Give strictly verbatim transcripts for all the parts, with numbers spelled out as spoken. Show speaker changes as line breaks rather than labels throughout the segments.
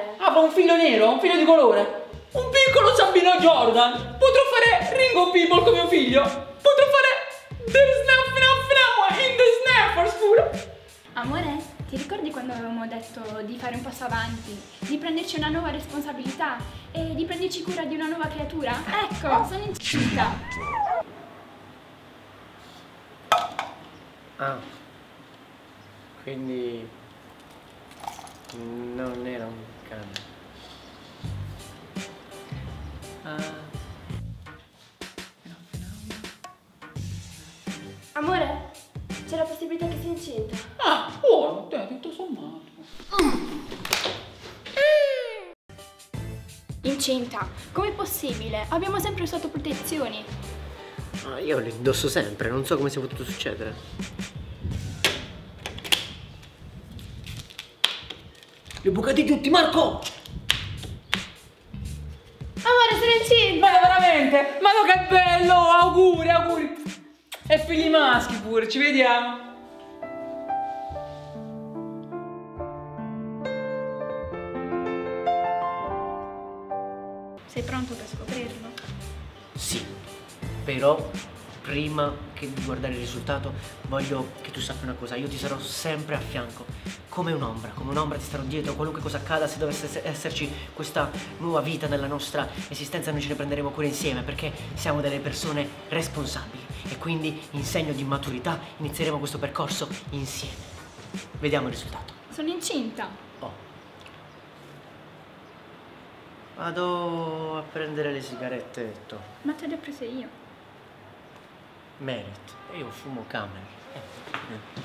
fare?
Avrò un figlio nero, un figlio di colore. Un piccolo Sabino Jordan. Potrò fare Ringo People come mio figlio. Potrò fare There's nothing now in the Snappers pure.
Amore, ti ricordi quando avevamo detto di fare un passo avanti? Di prenderci una nuova responsabilità e di prenderci cura di una nuova creatura? Ecco, sono incinta.
Ah, quindi non era un cane. Ah.
Amore, c'è la possibilità che sia incinta.
Ah, buono, te, tutto sommato.
Incinta? Com'è possibile? Abbiamo sempre usato protezioni.
Ah, io le indosso sempre, non so come sia potuto succedere. Li ho bucati tutti, Marco!
Amore, sono incinta!
Ma veramente? Ma no, che bello! Auguri, auguri! E figli maschi pure, ci vediamo!
Sei pronto per scoprirlo?
Sì, però prima che di guardare il risultato voglio che tu sappia una cosa, io ti sarò sempre a fianco, come un'ombra, come un'ombra ti starò dietro, qualunque cosa accada, se dovesse esserci questa nuova vita nella nostra esistenza noi ce ne prenderemo cura insieme perché siamo delle persone responsabili e quindi in segno di maturità inizieremo questo percorso insieme. Vediamo il risultato.
Sono incinta.
Oh. Vado a prendere le sigarettetto.
Ma te le ho prese io.
Merit, e io fumo Camel. Eh.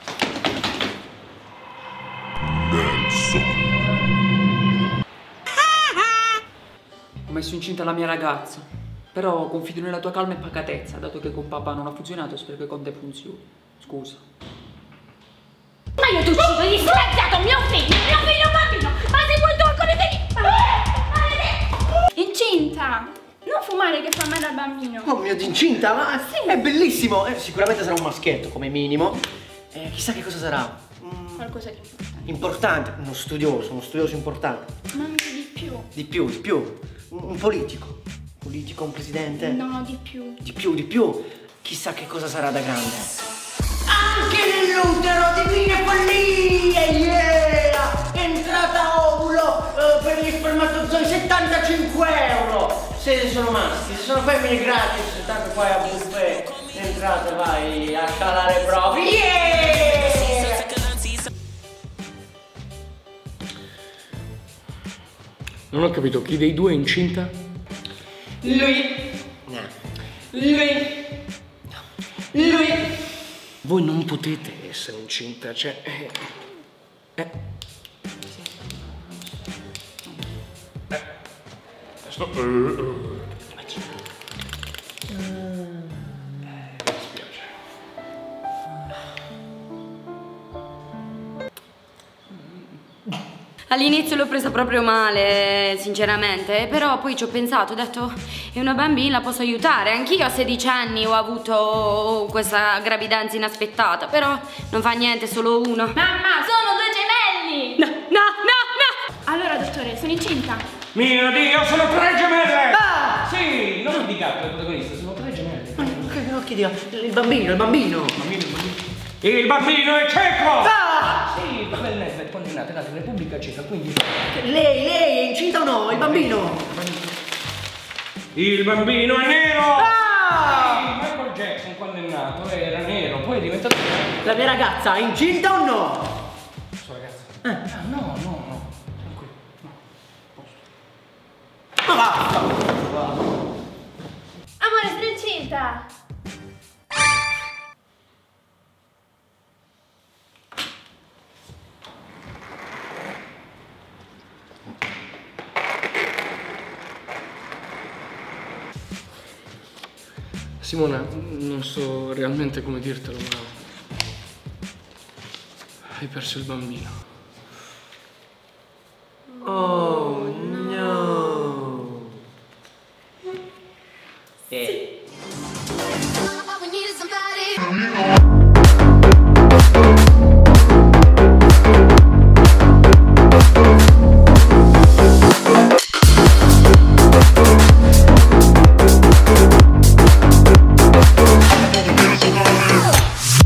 Ho messo incinta la mia ragazza, però confido nella tua calma e pacatezza, dato che con papà non ha funzionato, spero che con te funzioni. Scusa.
Ma io ti uccido, hai disgraziato mio figlio, mio figlio bambino, ma sei vuoi tu ancora di... Incinta! Non fumare che fa male al bambino.
Oh mio Dio, incinta? Ma sì, è bellissimo! Eh, sicuramente sarà un maschietto come minimo. Eh, chissà che cosa sarà.
Mm. Qualcosa di importante.
Importante, uno studioso, uno studioso importante.
Ma anche di più.
Di più, di più. Un, un politico. Un politico, un presidente.
No, di più.
Di più, di più. Chissà che cosa sarà da grande. Anche nell'utero divine follie, yeah! Entrata ovulo uh, per gli spermatozoi settantacinque euro. Se sono maschi, se sono femmine gratis, tanto poi a buffet entrate vai a scalare proprio. Yeah!
Non ho capito, chi dei due è incinta?
Lui!
No.
Lui!
No.
Lui!
Voi non potete essere incinta, cioè... Eh... eh. eh. Sto... Uh, uh.
All'inizio l'ho presa proprio male, sinceramente, però poi ci ho pensato, ho detto, è una bambina, la posso aiutare. Anch'io a sedici anni ho avuto questa gravidanza inaspettata, però non fa niente, solo uno.
Mamma, sono due gemelli!
No, no, no, no!
Allora, dottore, sono incinta.
Mio Dio, sono tre gemelle!
Ah!
Sì, non mi dica il protagonista, sono tre gemelle.
Che occhi di... Il bambino, il bambino!
Il bambino, il bambino. Il bambino è cieco!
Ah!
Sì, il bambino è condannato, è nato in Repubblica Ceca, quindi...
Lei, lei è incinta o no? Il bambino!
Il bambino è nero!
Ah!
Sì, Michael Jackson quando è nato era nero, poi è diventato...
La mia ragazza è incinta o no?
Sua ragazza?
Eh.
Ah, no, no, no. Tranquillo, no.
Ma basta!
Amore, sono incinta!
Simona, non so realmente come dirtelo, ma hai perso il bambino.
Oh no! Sì.